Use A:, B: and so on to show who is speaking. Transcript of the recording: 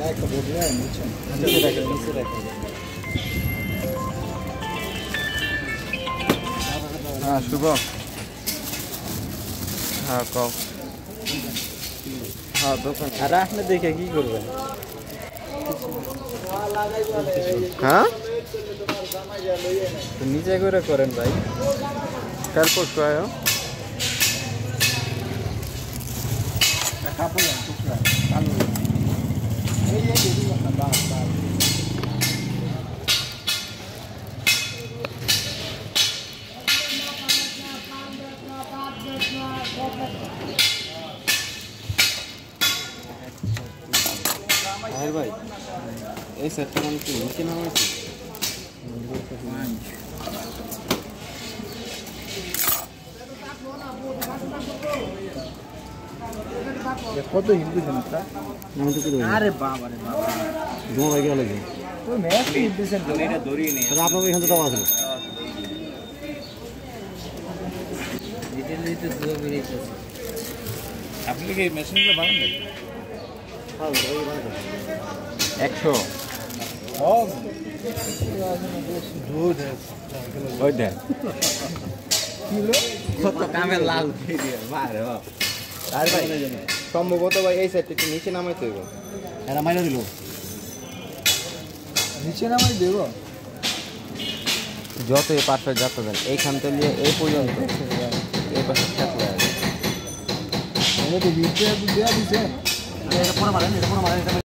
A: একটা বদলে বুঝছেন নিচে রাখেন
B: হ্যাঁ শুভ হ্যাঁ কও হ্যাঁ দোকান
A: আর আপনি দেখে কি করবেন
B: হ্যাঁ
A: তো নিচে করে করেন ভাই
B: কাল পরশু আয়ো
A: কাপড় টুকরা কালো এই দেখি না বাস বাস
B: আরে ভাই এই সেটটা মানে কি নিচে নামাইছি
A: কত হিট দিছেন আপনারা
B: আমি তো করি
A: আরে বাবা রে বাবা
B: জমা ভাই গেল কি
A: ওই ম্যাচ হিট দিছেন তো এটা ধরিয়ে নেই
B: আপনার এখান থেকে দাও আসলো
A: ডিটেইল দিতে দুটো বেরিয়েছে আপনি কি মেশিনগুলো বানান নাকি
B: হ্যাঁ ওই বানাই 100
A: ও দুধ
B: ওই দেন
A: কিলো
B: কত কামে লাল দিয়ে দিয়ে মারে বাবা আর ভাই সম্ভবত ভাই এই সেটটা একটু নিচে নামাইতে হইব এরা মাইরা দিল
A: নিচে নামাই দেব
B: যত এই পাশে যাতে দেন এইখান থেকে নিয়ে এই পর্যন্ত এই পাশে থাকলে
A: এটা তো হিট দেয়া দিছে
B: এটা পুরো মারেন